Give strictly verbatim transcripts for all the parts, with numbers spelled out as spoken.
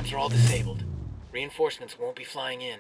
Ramps are all disabled. Reinforcements won't be flying in.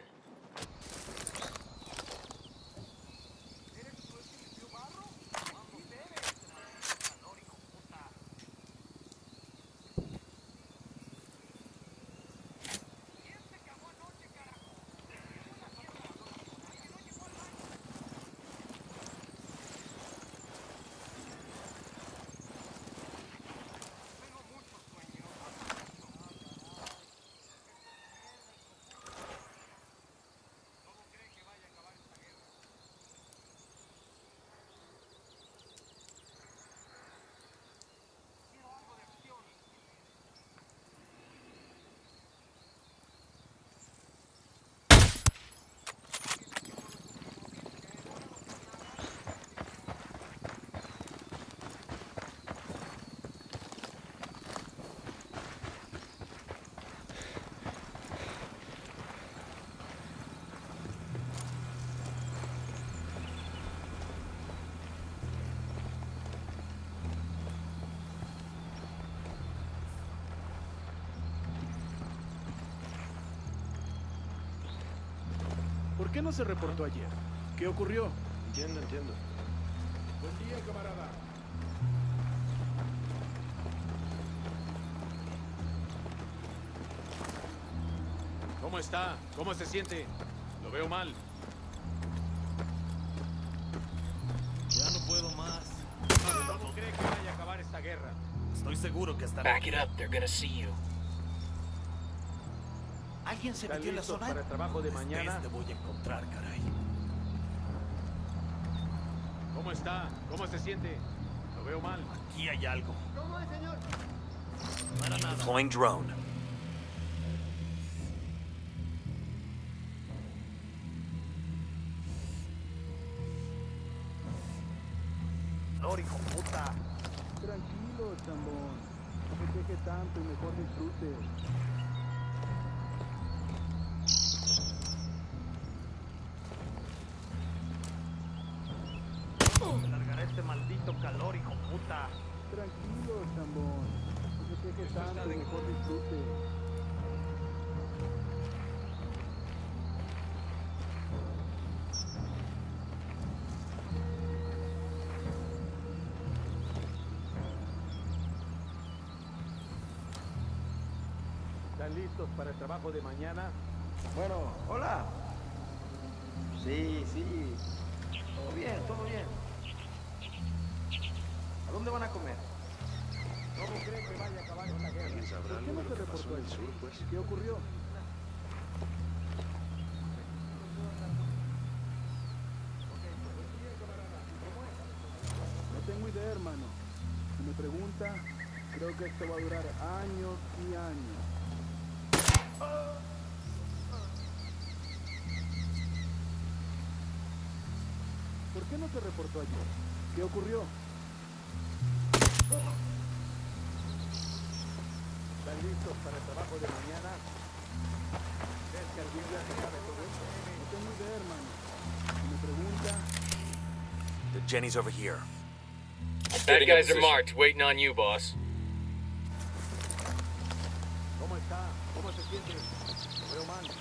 ¿Por qué no se reportó ayer? ¿Qué ocurrió? Entiendo, entiendo. Buen día, camarada. ¿Cómo está? ¿Cómo se siente? Lo veo mal. Ya no puedo más. ¿Cómo cree que vaya a acabar esta guerra? Estoy seguro que estará... Back it up, they're gonna see you. ¿Alguien se ¿Están metió en la listos zona? para el trabajo de Esta mañana? vez te voy a encontrar, caray. ¿Cómo está? ¿Cómo se siente? Lo veo mal. Aquí hay algo. ¿Cómo es, señor? No era nada. Deploying drone. Lord, hijo puta. Tranquilo, chambón. No se queje tanto y mejor disfrute. Me largará este maldito calor, hijo puta. Tranquilo, chambón. No se queje tanto y mejor disfrute. ¿Están listos para el trabajo de mañana? Bueno, hola. Sí, sí. Todo bien, todo bien. ¿A dónde van a comer? ¿Cómo cree que vaya a acabar esta guerra? ¿Por qué no se reportó ayer? ¿Qué ocurrió? No tengo idea, hermano. Si me pregunta, creo que esto va a durar años y años. ¿Por qué no se reportó ayer? ¿Qué ocurrió? ¿Están listos para el trabajo de mañana? ¿Crees que algún día se sabe todo esto? No tengo idea, hermano. Si me pregunta, The Jenny's over here. Bad guys are marked, waiting on you, boss. ¿Cómo está? ¿Cómo se siente? Lo veo mal.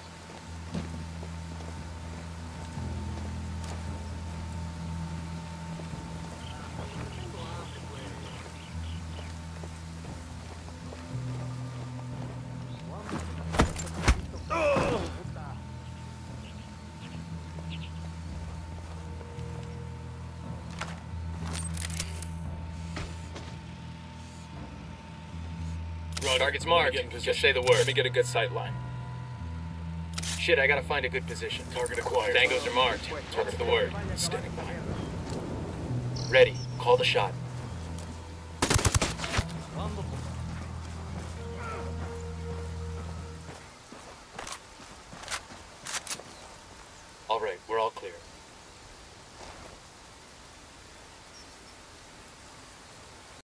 Target's marked. Just say the word. Let me get a good sight line. Shit, I gotta find a good position. Target acquired. Tangos are marked. What's the word? Standing by. Ready. Call the shot. ¿Cuándo?